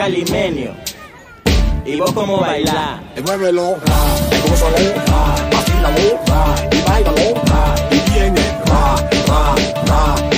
calimenio. ¿Y vos cómo bailás? Muévelo, gózalo, vacílalo, y bailalo, y viene,